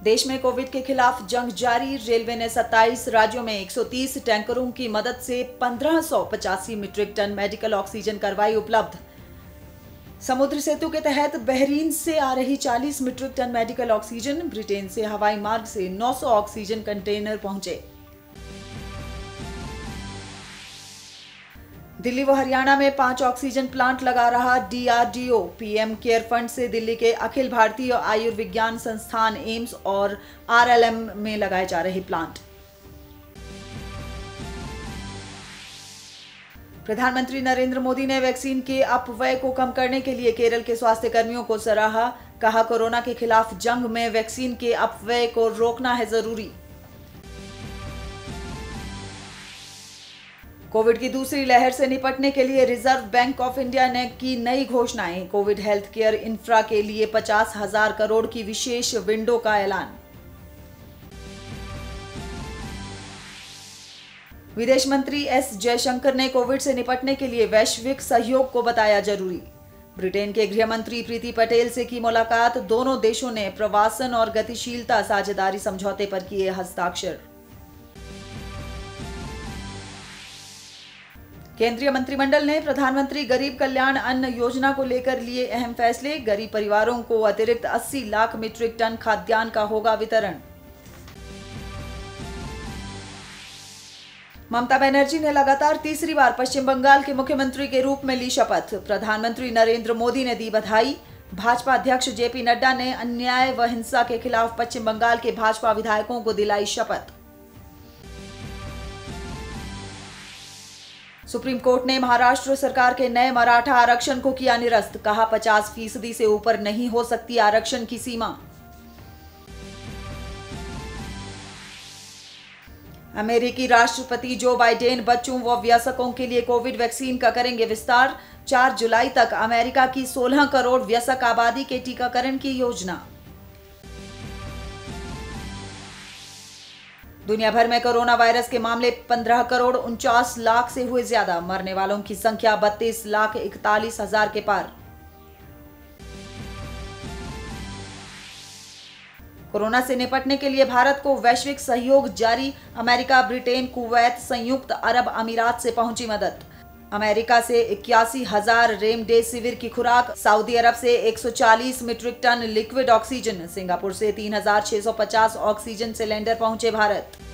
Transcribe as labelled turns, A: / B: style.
A: देश में कोविड के खिलाफ जंग जारी। रेलवे ने 27 राज्यों में 130 टैंकरों की मदद से 1585 मीट्रिक टन मेडिकल ऑक्सीजन करवाई उपलब्ध। समुद्र सेतु के तहत बहरीन से आ रही 40 metric ton medical oxygen. Britain से हवाई मार्ग से 900 ऑक्सीजन कंटेनर पहुंचे। दिल्ली व हरियाणा में 5 ऑक्सीजन प्लांट लगा रहा DRDO। पीएम केयर फंड से दिल्ली के अखिल भारतीय आयुर्विज्ञान संस्थान एम्स और RLM में लगाए जा रहे प्लांट। प्रधानमंत्री नरेंद्र मोदी ने वैक्सीन के अपव्यय को कम करने के लिए केरल के स्वास्थ्य कर्मियों को सराहा। कहा, कोरोना के खिलाफ जंग में वैक्सीन के अपव्यय को रोकना है जरूरी। कोविड की दूसरी लहर से निपटने के लिए रिजर्व बैंक ऑफ इंडिया ने की नई घोषणाएं। कोविड हेल्थ केयर इंफ्रा के लिए 50,000 करोड़ की विशेष विंडो का ऐलान। विदेश मंत्री S जयशंकर ने कोविड से निपटने के लिए वैश्विक सहयोग को बताया जरूरी। ब्रिटेन के गृह मंत्री प्रीति पटेल से की मुलाकात। दोनों देशों ने प्रवासन और गतिशीलता साझेदारी समझौते पर किए हस्ताक्षर। केंद्रीय मंत्रिमंडल ने प्रधानमंत्री गरीब कल्याण अन्न योजना को लेकर लिए अहम फैसले। गरीब परिवारों को अतिरिक्त 80 लाख मीट्रिक टन खाद्यान्न का होगा वितरण। ममता बनर्जी ने लगातार तीसरी बार पश्चिम बंगाल के मुख्यमंत्री के रूप में ली शपथ। प्रधानमंत्री नरेंद्र मोदी ने दी बधाई। भाजपा अध्यक्ष JP नड्डा ने अन्याय व हिंसा के खिलाफ पश्चिम बंगाल के भाजपा विधायकों को दिलाई शपथ। सुप्रीम कोर्ट ने महाराष्ट्र सरकार के नए मराठा आरक्षण को किया निरस्त। कहा, 50% से ऊपर नहीं हो सकती आरक्षण की सीमा। अमेरिकी राष्ट्रपति जो बाइडेन बच्चों व वयस्कों के लिए कोविड वैक्सीन का करेंगे विस्तार। 4 जुलाई तक अमेरिका की 16 करोड़ वयस्क आबादी के टीकाकरण की योजना। दुनिया भर में कोरोना वायरस के मामले 15 करोड़ 49 लाख से हुए ज्यादा। मरने वालों की संख्या 32 लाख 41 हजार के पार। कोरोना से निपटने के लिए भारत को वैश्विक सहयोग जारी। अमेरिका, ब्रिटेन, कुवैत, संयुक्त अरब अमीरात से पहुंची मदद। अमेरिका से 81,000 रेमडेसिविर की खुराक। सऊदी अरब से 140 metric ton liquid oxygen. Singapore से 3,650 ऑक्सीजन सिलेंडर पहुंचे भारत।